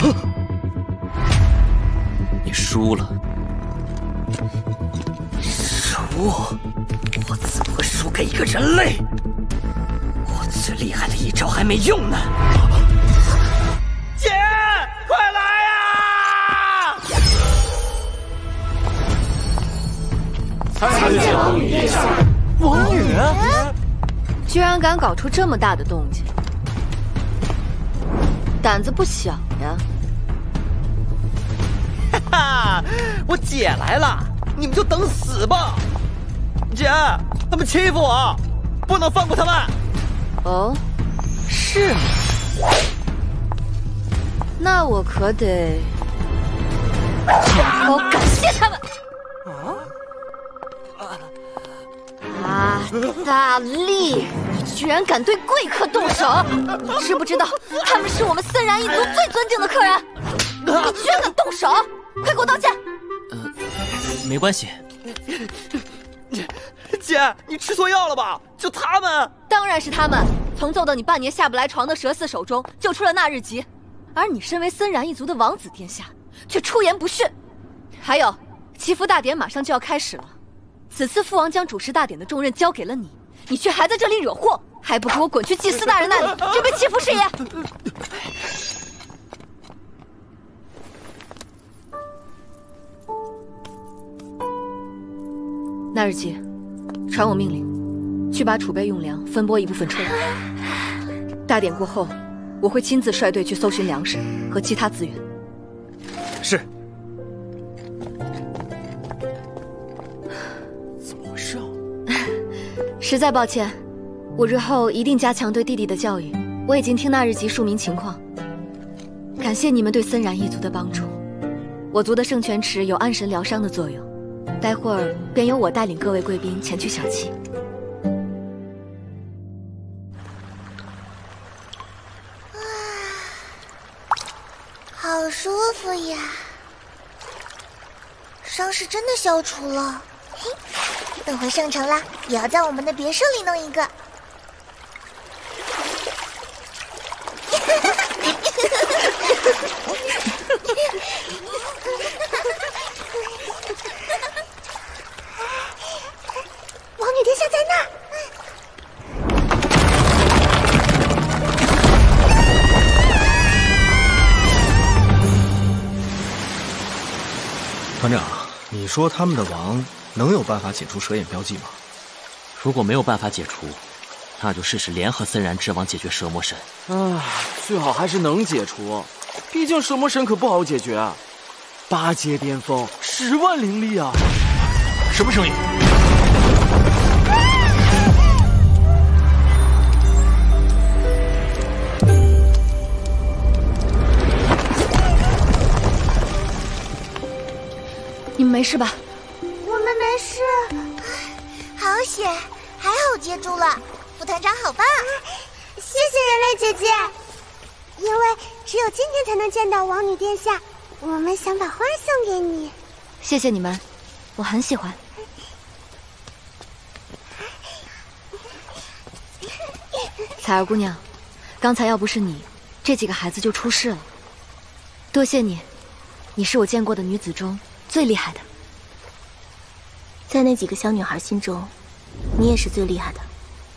你输了。 输？我怎么会输给一个人类？我最厉害的一招还没用呢！姐，快来呀！ 参见王女殿下。 王女， 居然敢搞出这么大的动静，胆子不小呀！ 哈哈，我姐来了，你们就等死吧！姐，他们欺负我，不能放过他们。 哦，是吗？那我可得好好感谢他们。大力，你居然敢对贵客动手！你知不知道他们是我们森然一族最尊敬的客人？你居然敢动手！快给我道歉！ 没关系。 姐，你吃错药了吧？就他们？ 当然是他们，从揍得你半年下不来床的蛇四手中救出了那日吉，而你身为森然一族的王子殿下，却出言不逊。还有，祈福大典马上就要开始了，此次父王将主持大典的重任交给了你，你却还在这里惹祸，还不给我滚去祭司大人那里准备祈福事业！那日吉，传我命令，去把储备用粮分拨一部分出来。大典过后，我会亲自率队去搜寻粮食和其他资源。 是。 怎么回事啊？ 实在抱歉，我日后一定加强对弟弟的教育。我已经听那日吉述明情况，感谢你们对森然一族的帮助。我族的圣泉池有安神疗伤的作用，待会儿便由我带领各位贵宾前去小憩。 好舒服呀！伤势真的消除了。嘿，等会上城了，也要在我们的别墅里弄一个。王女殿下在那儿。 团长，你说他们的王能有办法解除蛇眼标记吗？ 如果没有办法解除，那就试试联合森然之王解决蛇魔神。 唉，最好还是能解除，毕竟蛇魔神可不好解决，8阶巅峰，10万灵力啊！ 什么声音？ 你们没事吧？ 我们没事，好险，还好接住了。副团长好棒，谢谢人类姐姐。因为只有今天才能见到王女殿下，我们想把花送给你。 谢谢你们，我很喜欢。彩儿姑娘，刚才要不是你，这几个孩子就出事了。多谢你，你是我见过的女子中最厉害的。 在那几个小女孩心中，你也是最厉害的。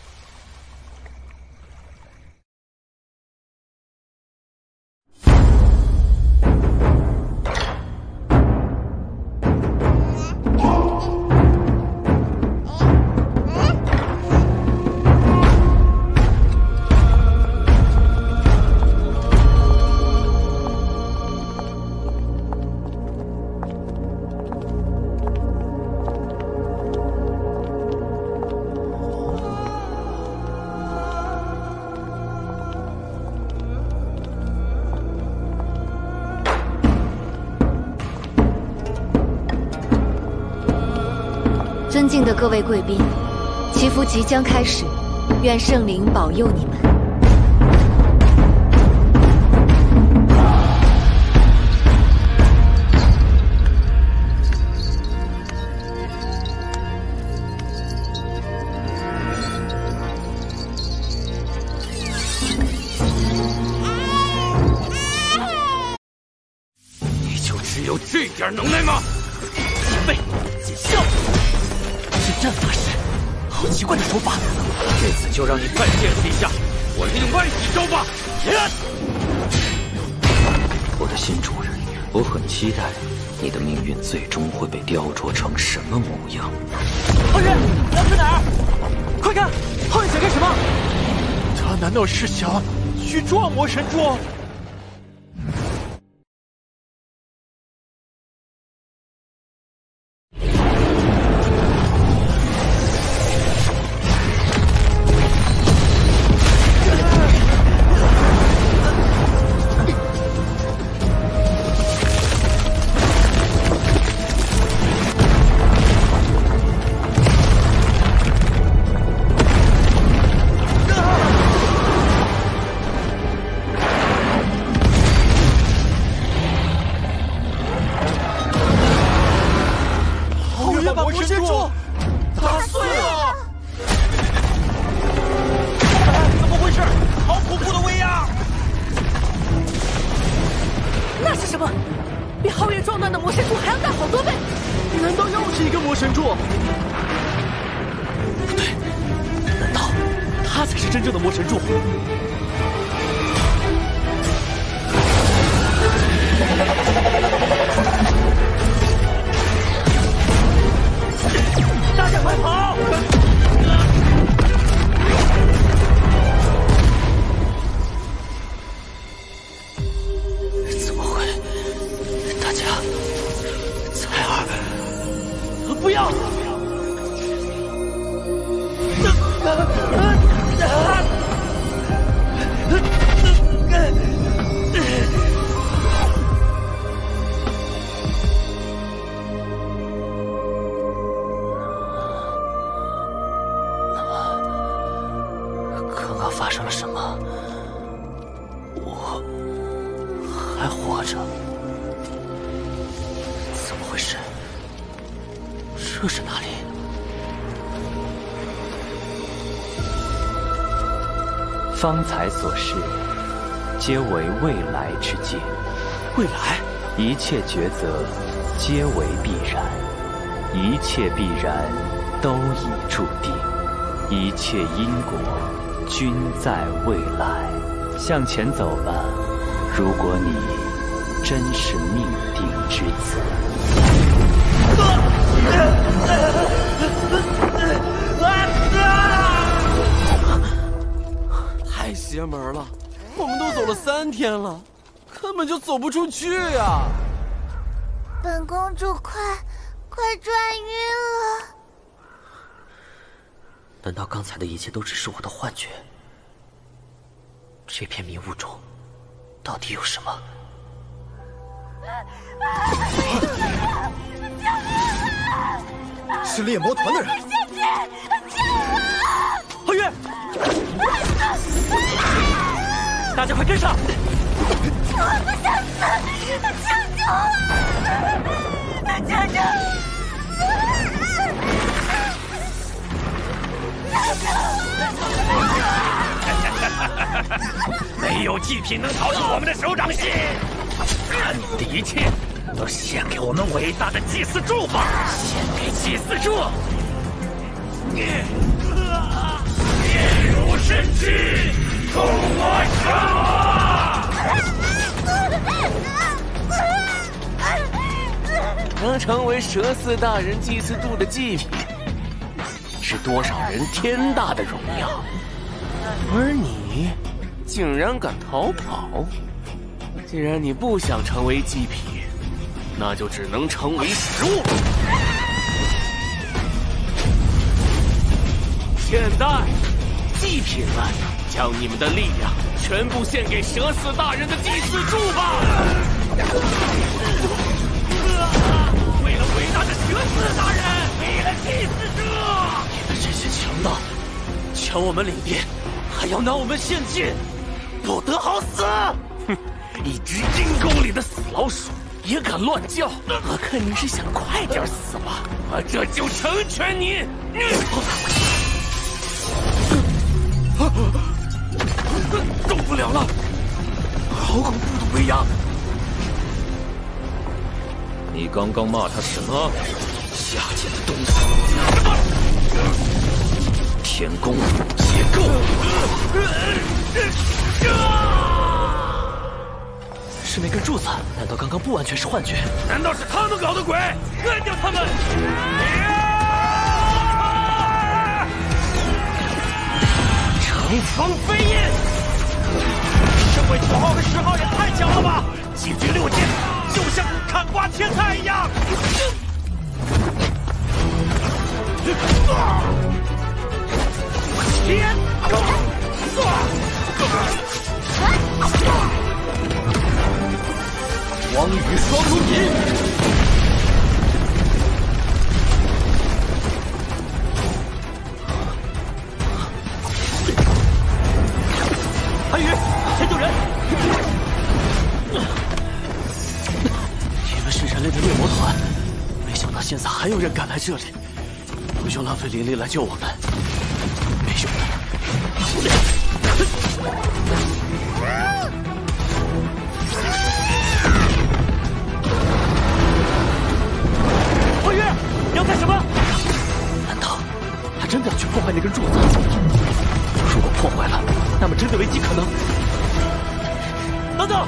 尊敬的各位贵宾，祈福即将开始，愿圣灵保佑你们。 只有这点能耐吗？ 几倍几效，是阵法师，好奇怪的手法。 这次就让你再见识一下我另外几招吧！ 我的新主人，我很期待你的命运最终会被雕琢成什么模样。 浩月，你要去哪儿？快看，浩月想干什么？他难道是想去撞魔神柱？ 发生了什么？我还活着？怎么回事？这是哪里？ 方才所示，皆为未来之界。 未来？ 一切抉择，皆为必然；一切必然，都已注定；一切因果，均在未来。向前走吧，如果你真是命定之子。 太邪门了！我们都走了3天了，根本就走不出去呀！ 本公主快转晕了！ 难道刚才的一切都只是我的幻觉？这片迷雾中，到底有什么？ 是猎魔团的人！ 皓月，大家快跟上！ 我不想死！救救我！救救我！没有祭品能逃出我们的手掌心，把你们的一切都献给我们伟大的祭祀柱吧！献给祭祀柱！灭如神之，共我杀！能成为蛇嗣大人祭祀柱的祭品，是多少人天大的荣耀。而你竟然敢逃跑！既然你不想成为祭品，那就只能成为食物。现在，祭品们，将你们的力量全部献给蛇嗣大人的祭祀柱吧！为了伟大的蛇嗣大人，为了祭祀柱！你们这些强盗，抢我们领地，还要拿我们献祭，不得好死！哼，一只阴沟里的死老鼠也敢乱叫！我看你是想快点死吧，我这就成全你！动不了了，好恐怖的威压！ 你刚刚骂他什么？下贱的东西！天宫结构。 是那根柱子，难道刚刚不完全是幻觉？ 难道是他们搞的鬼？干掉他们！乘风飞燕！ 身为9号和10号也太强了吧！击军6剑，就像砍瓜切菜一样。天！ 光与双龙吟。韩宇，先救人！你们是人类的猎魔团，没想到现在还有人敢来这里，不用浪费灵力来救我们，没用的。你要干什么？难道他真的要去破坏那根柱子？如果破坏了，那么真的危机可能。等等！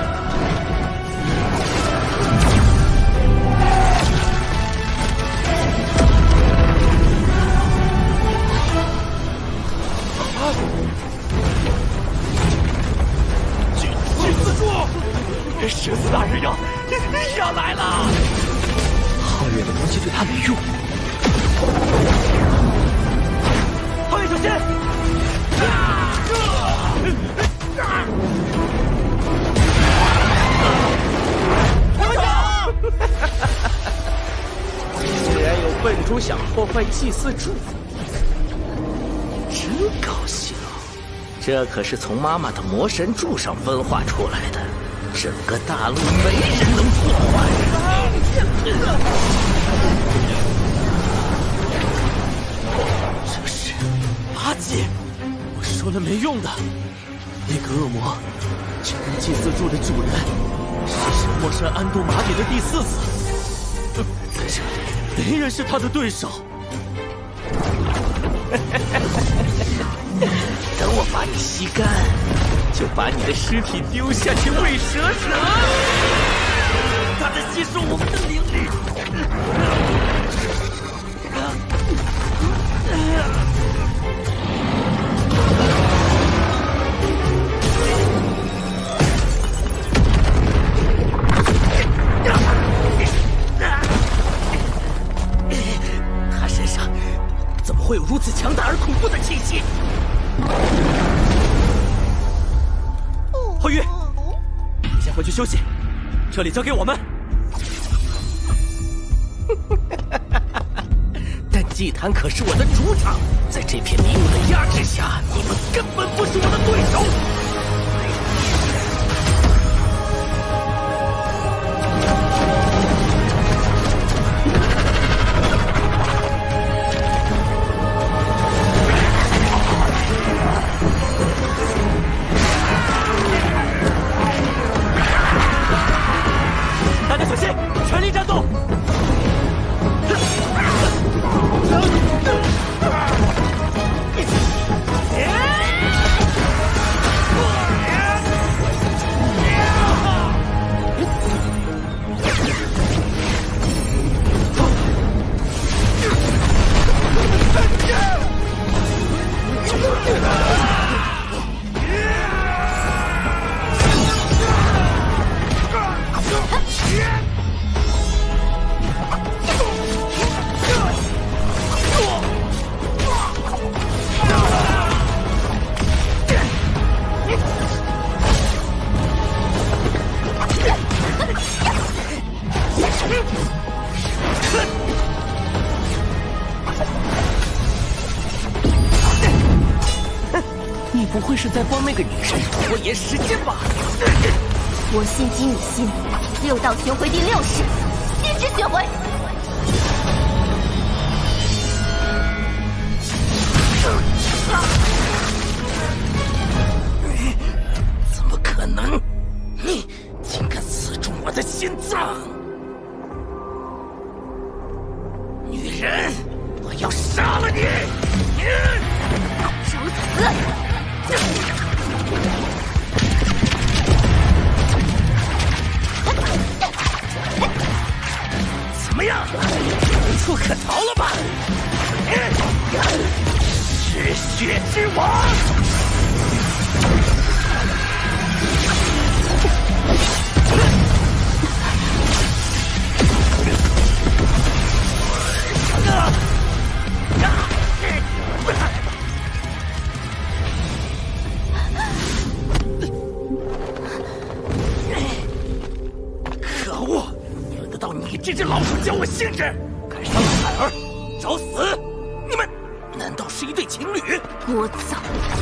祭祀柱，蛇子大人要来了！ 皓月的攻击对他没用。皓月小心！ 快走！虽然有笨猪想破坏祭祀柱子，真高兴。这可是从妈妈的魔神柱上分化出来的，整个大陆没人能破坏。 这是八戒，我说了没用的。那个恶魔，这根祭祀柱的主人，是神魔山安度玛典的第4子。在这里，没人是他的对手。 等我把你吸干，就把你的尸体丢下去喂蛇蛇。 他在吸收我们的灵力。 他身上怎么会有如此强大而恐怖的气息？ 皓月，你先回去休息，这里交给我们。 但祭坛可是我的主场，在这片迷雾的压制下，你们根本不是我的对手。 大家小心，全力战斗！ 你不会是在帮那个女人拖延时间吧？ 我心即你心，6道巡回第6式，心之巡回。 怎么可能？你竟敢刺中我的心脏！ 人，我要杀了你！ 找死！ 怎么样，无处可逃了吧？嗜血之王！可恶！轮得到你这只老鼠教我性质，敢伤了海儿，找死！你们难道是一对情侣？ 聒噪！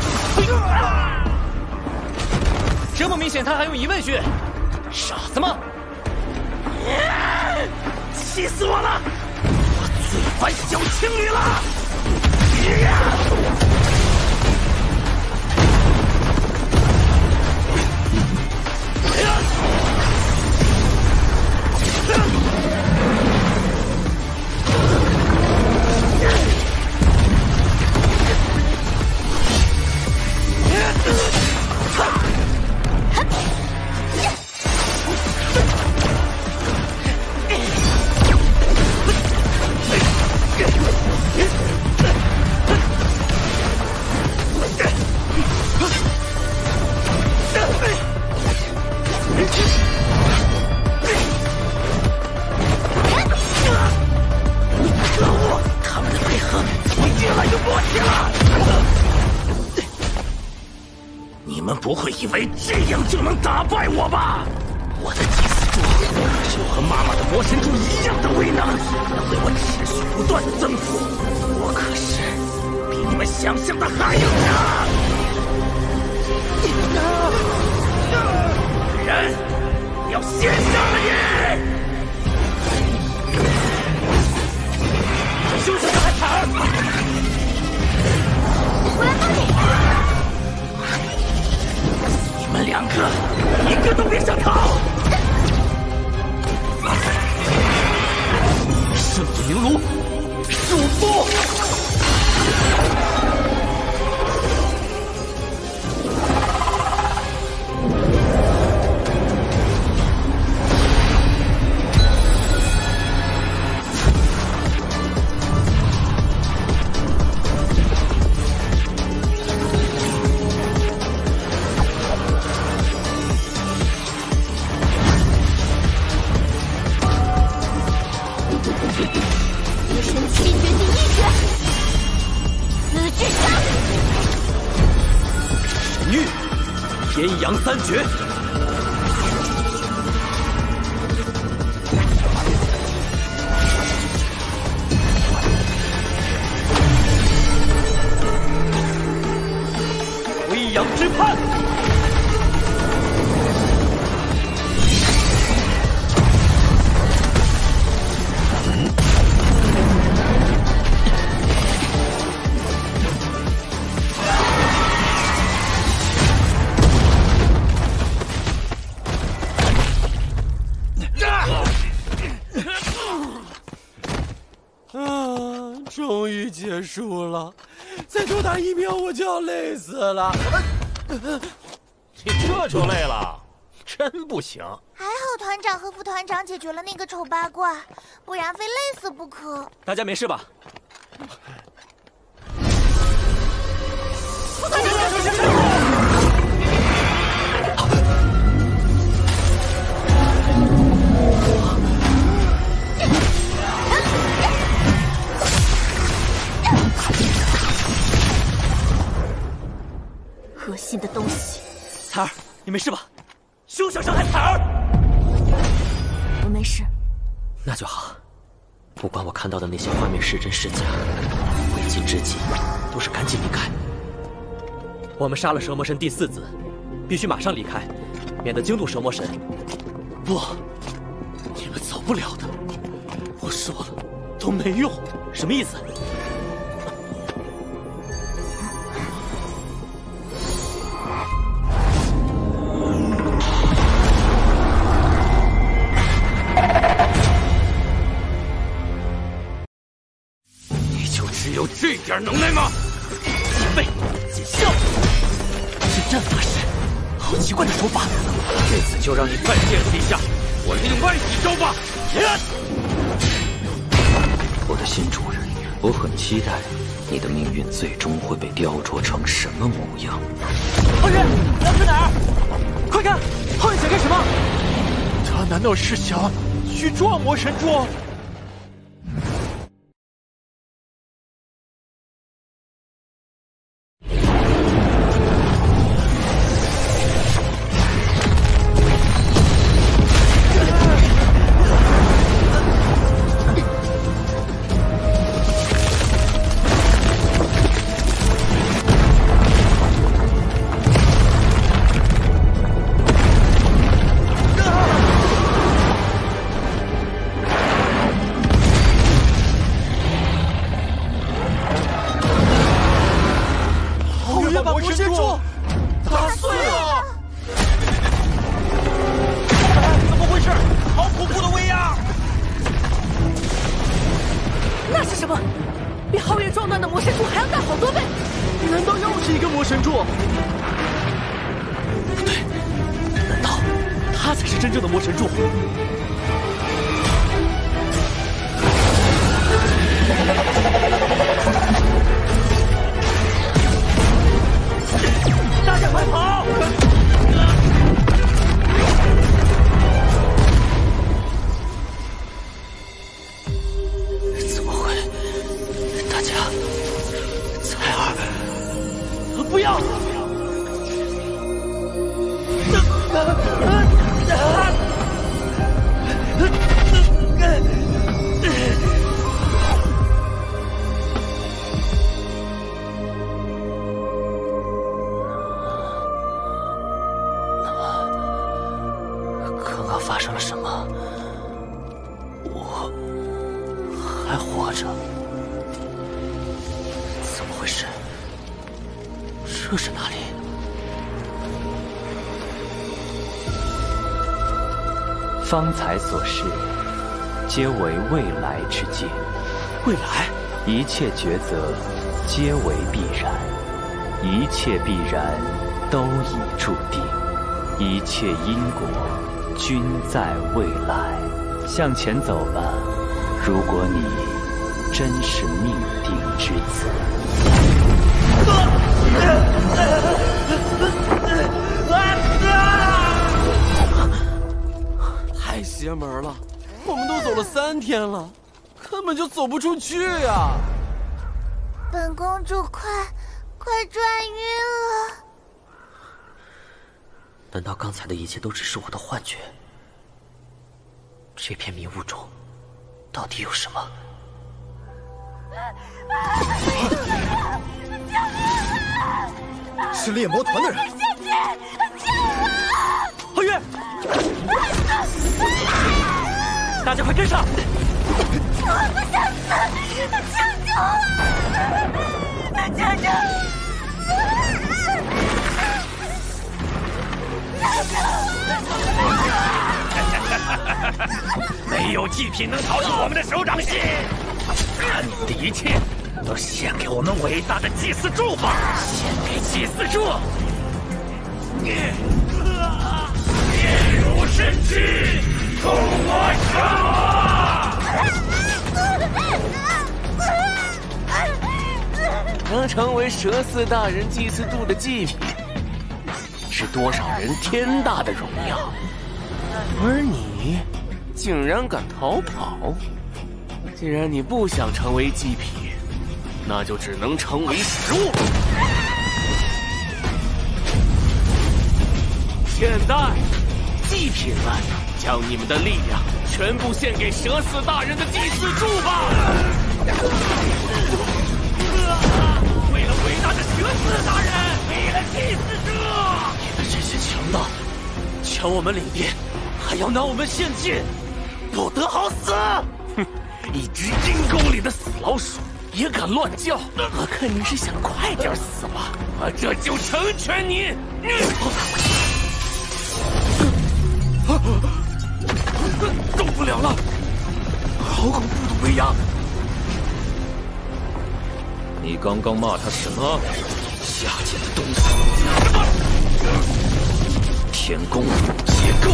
这么明显，他还用疑问句？傻子吗？ 气死我了！我最烦小情侣了！不会以为这样就能打败我吧？我的祭祀柱就和妈妈的魔神柱一样的威能，能为我持续不断的增幅。我可是比你们想象的还要强！女人，我要先杀了你！休息小海草！ 我来帮你！ 你们两个，一个都别想逃！圣子灵炉，束缚！天阳三绝，飞扬之畔， 终于结束了，再多打1秒我就要累死了。 你这就累了，真不行。 还好团长和副团长解决了那个丑八怪，不然非累死不可。 大家没事吧？ 副团长， 恶心的东西！ 彩儿，你没事吧？休想伤害彩儿！ 我没事。 那就好。不管我看到的那些画面是真是假，为今之计都是赶紧离开。我们杀了蛇魔神第4子，必须马上离开，免得惊动蛇魔神。不，你们走不了的。我说了，都没用。什么意思？ 点能耐吗？ 戒备，见效！是阵法师，好奇怪的手法。 这次就让你再见识一下我另外几招吧！ 我的新主人，我很期待你的命运最终会被雕琢成什么模样。 浩月，你要去哪儿？快看，浩月想干什么？他难道是想去撞魔神柱？ 发生了什么？我还活着？怎么回事？这是哪里？ 方才所示，皆为未来之境。 未来？ 一切抉择，皆为必然；一切必然，都已注定；一切因果，均在未来。向前走吧，如果你真是命定之子。 太邪门了！我们都走了3天了，根本就走不出去呀！ 本公主快转晕了！ 难道刚才的一切都只是我的幻觉？这片迷雾中，到底有什么？ 是猎魔团的人！ 皓月，大家快跟上！ 我不想死！救救我！救救我！没有祭品能逃出我们的手掌心，把你的一切都献给我们伟大的祭祀柱吧！献给祭祀柱！灭如神之，共我杀！能成为蛇四大人祭祀柱的祭品，是多少人天大的荣耀。而你竟然敢逃跑！既然你不想成为祭品，那就只能成为食物。现在，祭品们，将你们的力量全部献给蛇四大人的祭祀柱吧！为了伟大的蛇四大人，为了祭祀柱！你们这些强盗，抢我们领地，还要拿我们献祭，不得好死！哼，一只阴沟里的死老鼠也敢乱叫！我看你是想快点死吧，我这就成全你！动不了了，好恐怖的威压！ 你刚刚骂他什么？下贱的东西！天宫结构。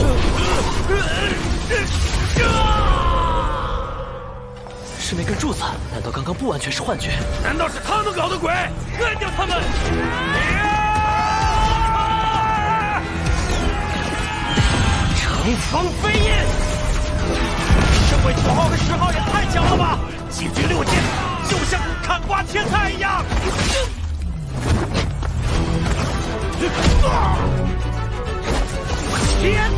是那根柱子，难道刚刚不完全是幻觉？ 难道是他们搞的鬼？干掉他们！乘风飞燕！身为9号和10号也太强了吧！击军6剑，就像砍瓜切菜一样。天！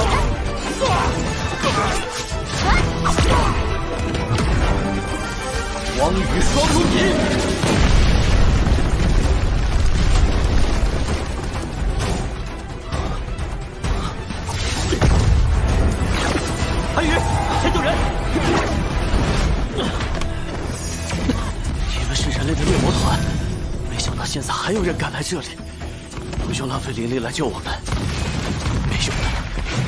光羽双龙吟，韩宇，先救人！你们是人类的猎魔团，没想到现在还有人敢来这里，不用浪费灵力来救我们，没用的。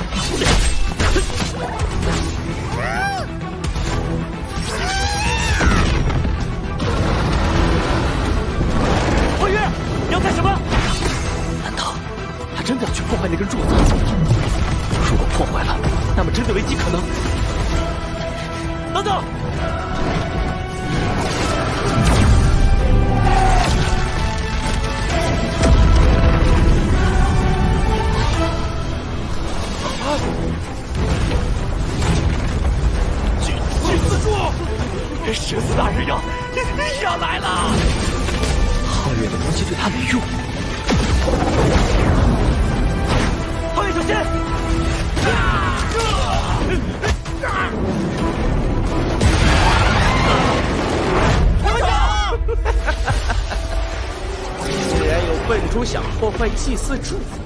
你要干什么？难道他真的要去破坏那根柱子？如果破坏了，那么真的危机可能。等等！ 祭祀柱，蛇子大人要来了！ 皓月的攻击对他没用。皓月小心！快走！ 虽然有笨猪想破坏祭祀柱子，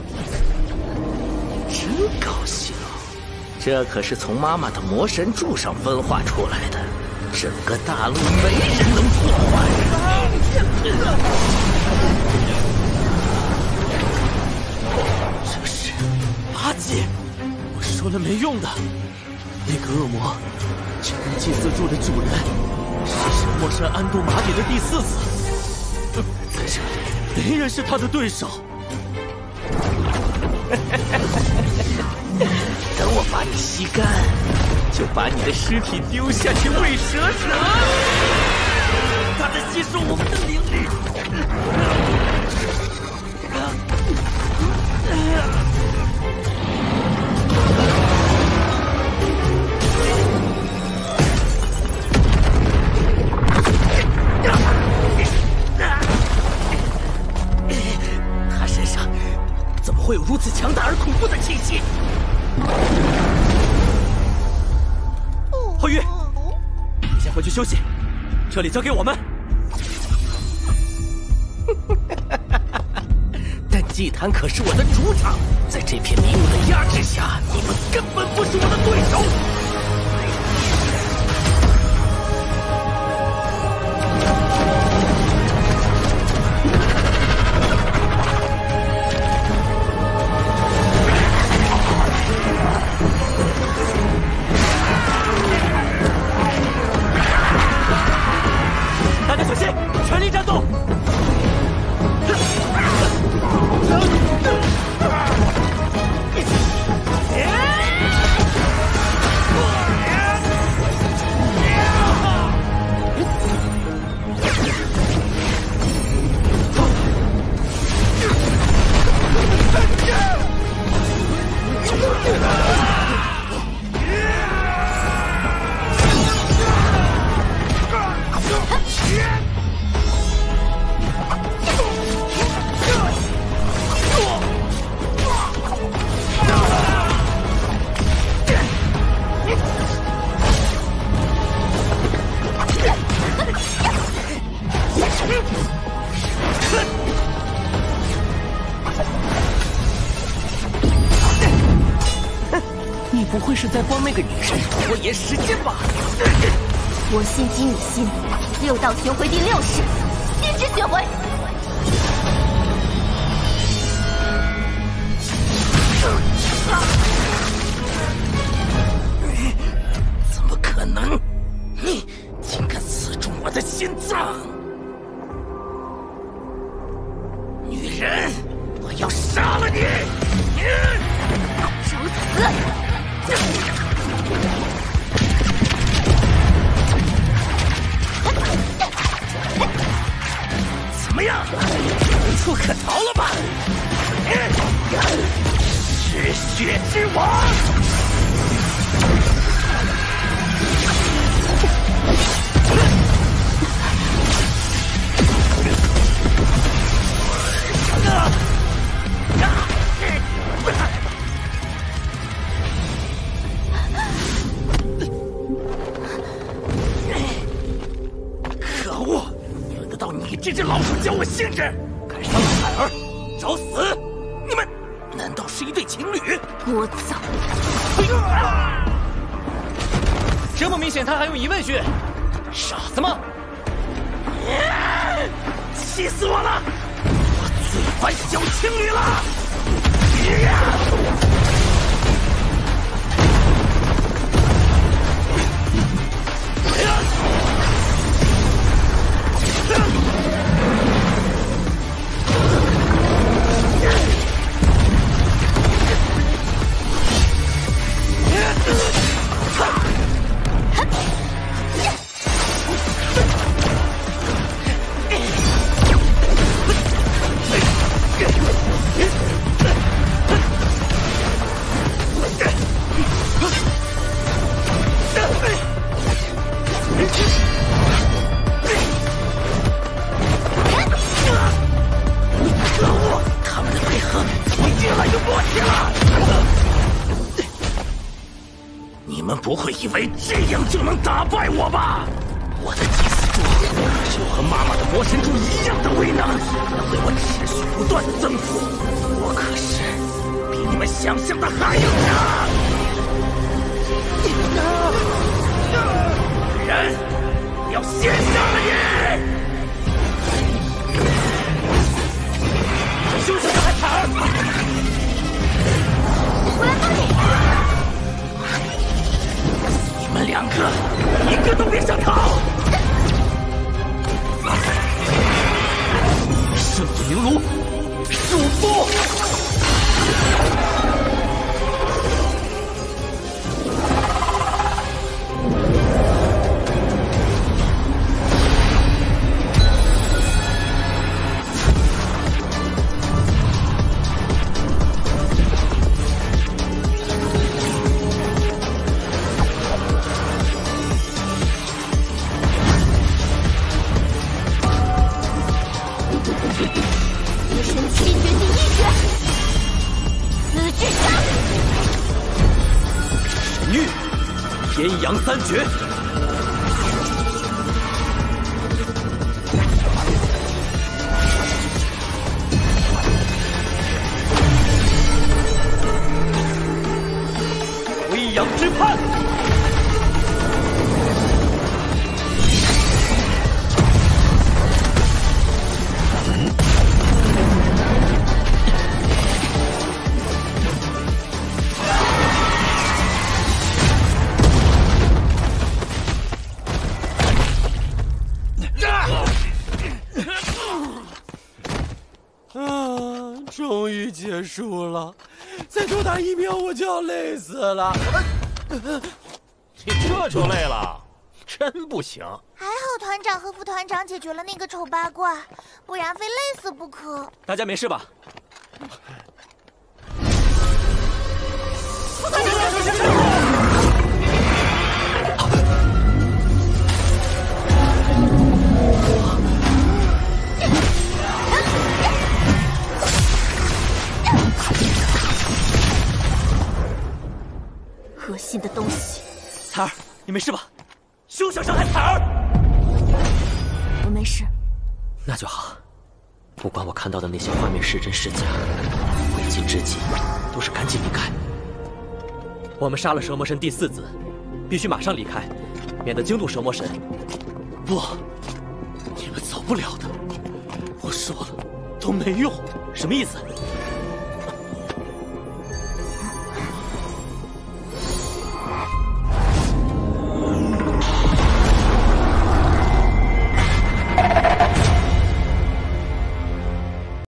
真高兴。这可是从妈妈的魔神柱上分化出来的，整个大陆没人能破坏。 这是八戒，我说了没用的。那个恶魔，这根祭祀柱的主人，是神魔山安度玛典的第4子。在这里，没人是他的对手。 等我把你吸干，就把你的尸体丢下去喂蛇蛇。 他在吸收我们的灵力。 他身上怎么会有如此强大而恐怖的气息？ 皓月，你先回去休息，这里交给我们。 但祭坛可是我的主场，在这片迷雾的压制下，你们根本不是我的对手。 大家小心，全力战斗！ 你不会是在帮那个女人拖延时间吧？ 我心即你心，6道巡回第6式，心之巡回。 怎么可能？你竟敢刺中我的心脏！ 这只老鼠教我性质，敢伤害海儿，找死！你们难道是一对情侣？ 聒噪！ 这么明显，他还用疑问句？傻子吗？ 气死我了！我最烦小情侣了！不会以为这样就能打败我吧？我的祭祀柱就和妈妈的魔神柱一样的威能，能为我持续不断的增幅。我可是比你们想象的还要强！女人，我要先杀了你！休息海凯尔， 我来帮你。 你们两个，一个都别想逃！圣子灵炉，束缚！ 天阳三绝，飞扬之畔， 终于结束了，再多打1秒我就要累死了。 你这就累了，真不行。 还好团长和副团长解决了那个丑八怪，不然非累死不可。 大家没事吧？ 副团长， 恶心的东西！ 彩儿，你没事吧？休想伤害彩儿！ 我没事。 那就好。不管我看到的那些画面是真是假，为今之计都是赶紧离开。我们杀了蛇魔神第4子，必须马上离开，免得惊动蛇魔神。 不，你们走不了的。我说了，都没用。 什么意思？